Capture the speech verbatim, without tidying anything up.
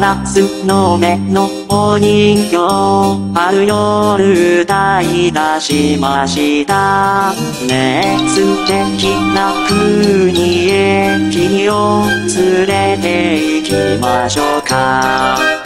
ラスの目のお人形、春夜歌い出しました。ねえ素敵な国へ君を連れて行きましょうか。